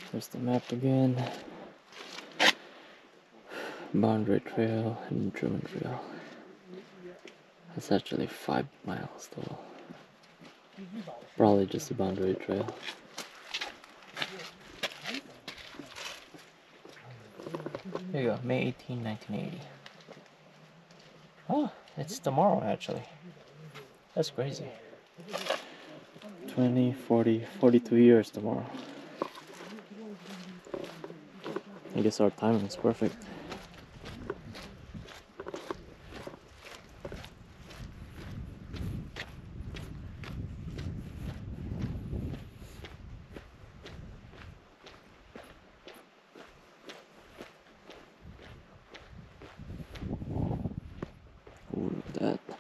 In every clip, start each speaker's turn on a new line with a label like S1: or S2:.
S1: There's the map again. Boundary Trail and Truman Trail. That's actually 5 miles total. Probably just a Boundary Trail. There you go, May 18, 1980. Oh, it's tomorrow actually. That's crazy. 20, 40, 42 years tomorrow. I guess our timing is perfect. Ooh, look at that.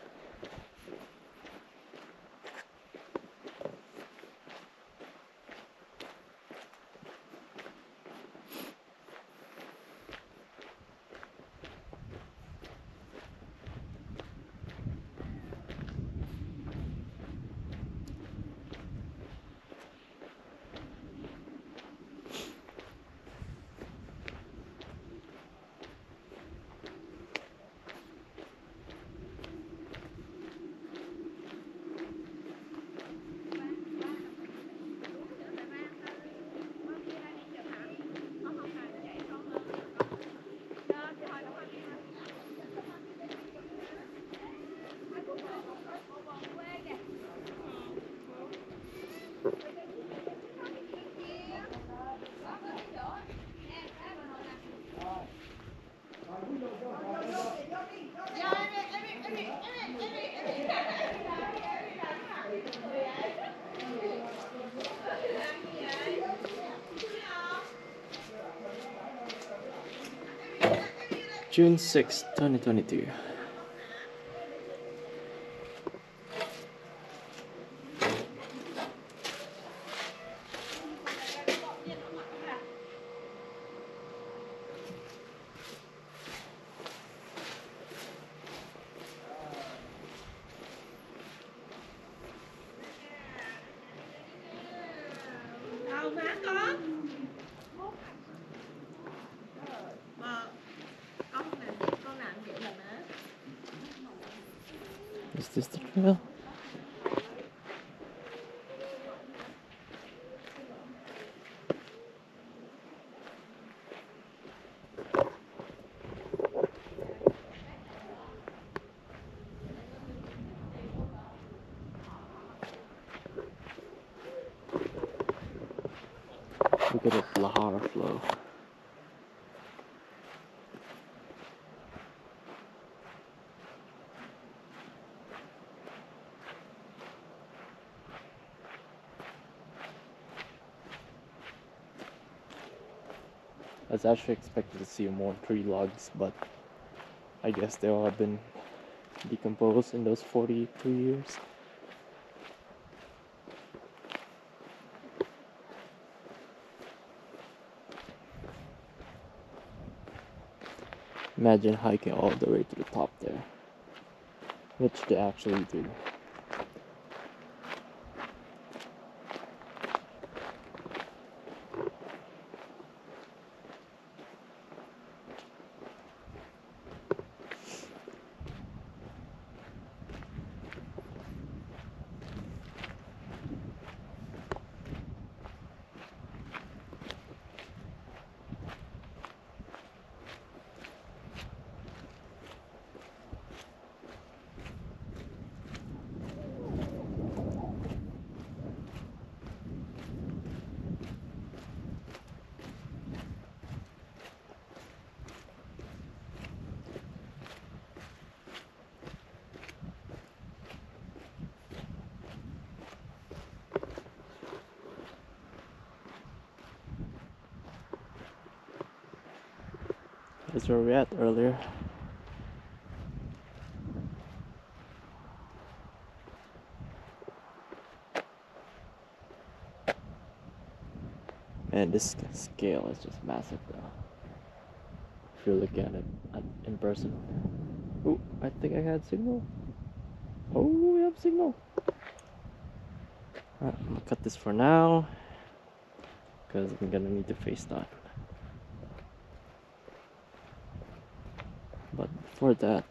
S1: June 6, 2022. Is this the trail? Look at the Lahar flow. I was actually expected to see more tree logs, but I guess they all have been decomposed in those 42 years. Imagine hiking all the way to the top there, which they actually do. That's where we at earlier. Man, this scale is just massive though. If you're looking at it in person. Oh, I think I had signal. Oh, we have signal. Alright, I'm gonna cut this for now. because I'm gonna need to face that. But before that,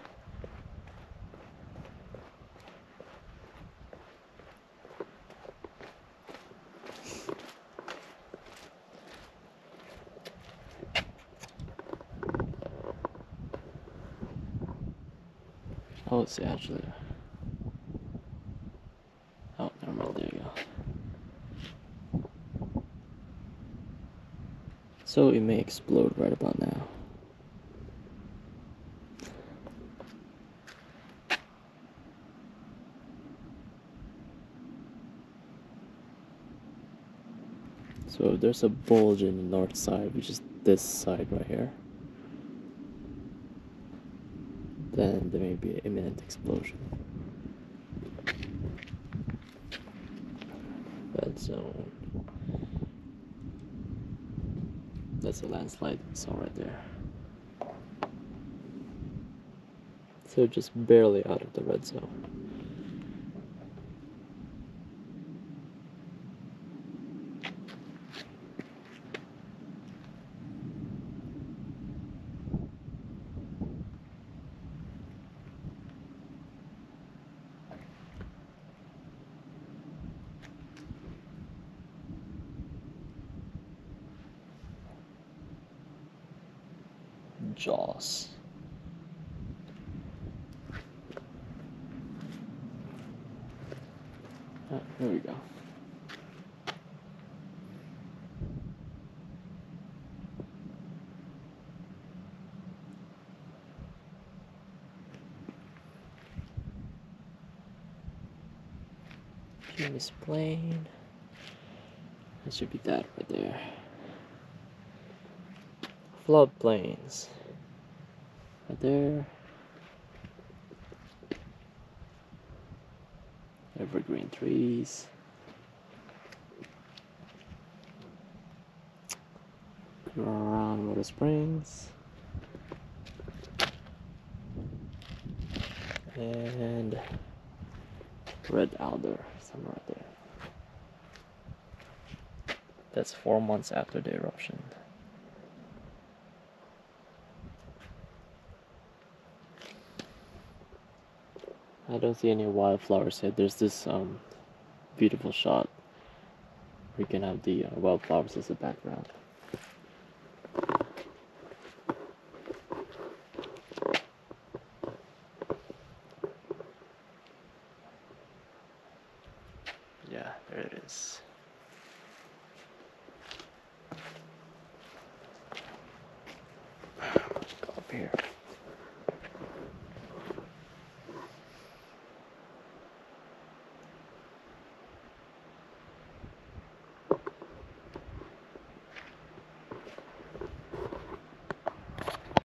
S1: oh, let's see actually. Oh, never mind, there you go. So it may explode right about now. So there's a bulge in the north side, which is this side right here. Then there may be an imminent explosion. Red zone. That's a landslide we saw right there. So just barely out of the red zone. Jaws. Here we go. This plane. That should be that right there. Floodplains. Right there. Evergreen trees. Groundwater springs. And red alder, somewhere right there. That's 4 months after the eruption. I don't see any wildflowers yet. There's this beautiful shot. We can have the wildflowers as a background. Yeah, there it is. Go up here.